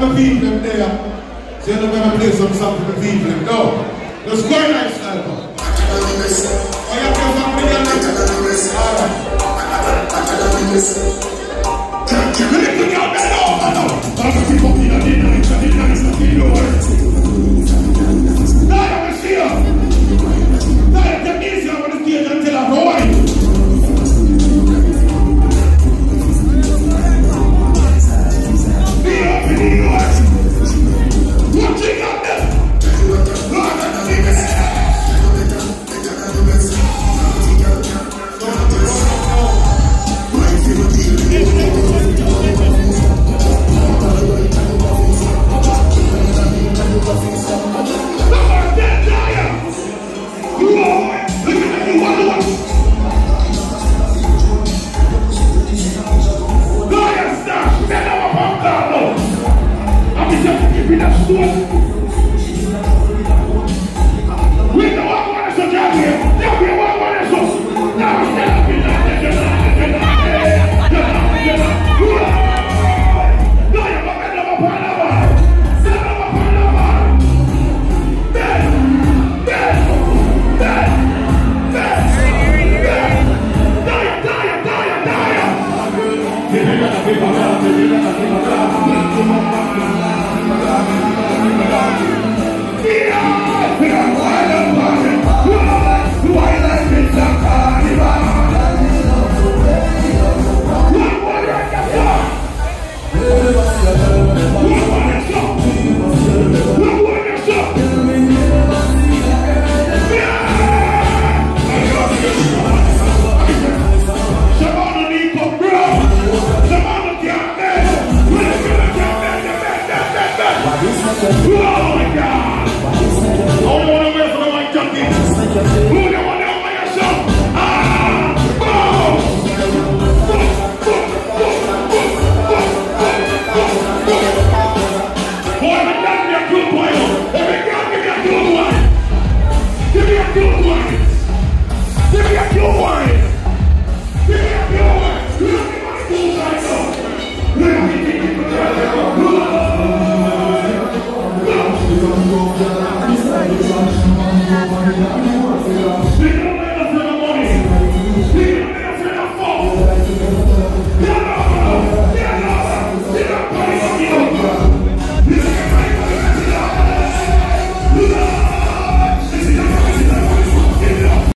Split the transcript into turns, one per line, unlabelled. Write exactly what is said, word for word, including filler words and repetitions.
I'm gonna feed them there. So you're gonna play some something to feed them. No. Let's go nice style. Oh, you play something again? Alright. You need to get that over now. I'm gonna keep up in the night, the night, the night. Now I'm gonna see you. Now I'm gonna see you. I'm gonna see you until I'm going. Be up in the U S. What you got there? Lord, I'm leaving it.
Whoa!